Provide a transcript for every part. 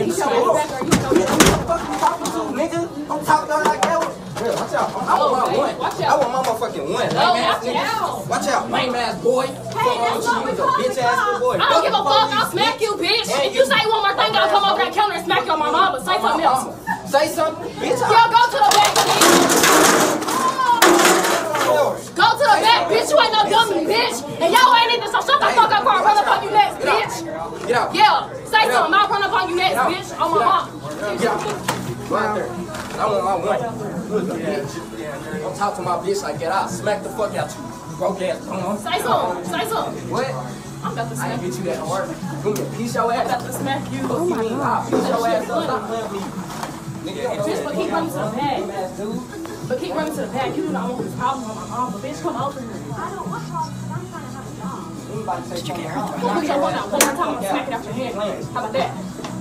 Who the fuck you talking to, nigga? Don't talk to her like that. Watch out. I want my one. I want my motherfucking one. Watch out. Lame ass boy. Hey, that's what we're talking Bitch ass little boy. I don't give a fuck. I'll smack you, bitch. If you say one more thing, I'll come over that counter and smack you on my mama. Say something else. Say something, bitch. Yo, go to the back, bitch. Go to the back, bitch. You ain't no dummy, bitch. And y'all ain't either. So shut the fuck up before I run up on you next, bitch. Get out. Yeah. Say something. I'll run up on you next, bitch. On my mom. Get out. Right there. I want my one. Don't talk to my bitch like that. I'll smack the fuck out you. Broke ass. Say something. Say something. What? I'm about to I smack ain't get you that hard. Give me a piece your I'm ass. about to smack you. Oh my God. I'll piece your ass up. Stop playing with me. Bitch, but keep running to the bag. But keep running to the bag. You do not want this problem on my mom. But bitch, come over here. I don't want problems, but I'm trying to have a job. Did you get her? Put your one out. One more time, I'm smack it out your hand. How about that?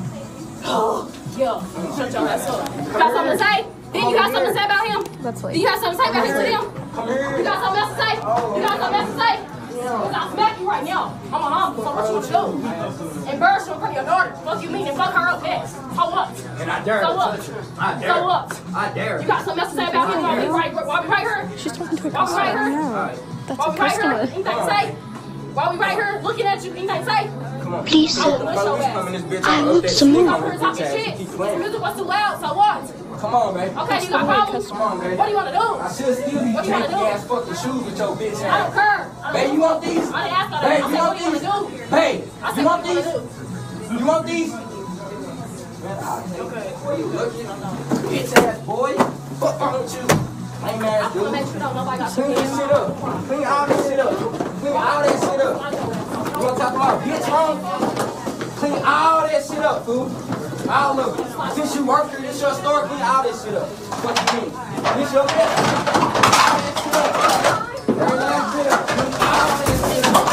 Yeah. Shut your ass up. You got something to say? Then you got something to say about him? Do you have something to say about him to them? You got something else to say? You got something else to say? Because I'll smack you right now. I'm a mom, so what you want to do? Embarrass you in front of your daughter. Fuck you mean and fuck her up next. So what? And I dare her to touch her. I dare her. So what? I dare her. You got something else to say about him while we right here? She's talking to her While we right customer. here? Alright. That's While a we right here? customer. Anything to say? While we right here looking at you, anything to say? Come on. Please, I will push your Come in ass. this bitch. I I'll need update some you. more. Over here talking shit. Keep The playing. music was too loud, so what? Come on, man. Okay, you got problems? Come on, man. What do you want to do? I should steal these What you wanna janky do? ass fucking shoes with your bitch I don't ass. care. Babe, you want these? I didn't ask for that. Babe, I you said, want what do you these? want to do? Babe, I said, you want what do you these? want to do? You want these? Man, I'll take it. You looking? Bitch ass boy. Fuck wrong with you? Lame ass I'm gonna make dude. sure nobody got Clean this shit up. Clean all this shit up. Clean all that shit up. You wanna talk about bitch home? Clean all that shit up, fool. All of it. Since you work here, this your store, clean all that shit up. What you mean? This your bed. All that shit up. Every last shit up. Clean all that shit up.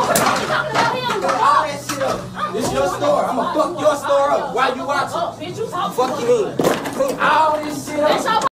All that shit up. This your store. I'ma fuck your store up while you watching. Bitch, you talk Fuck you mean? Clean all this shit up.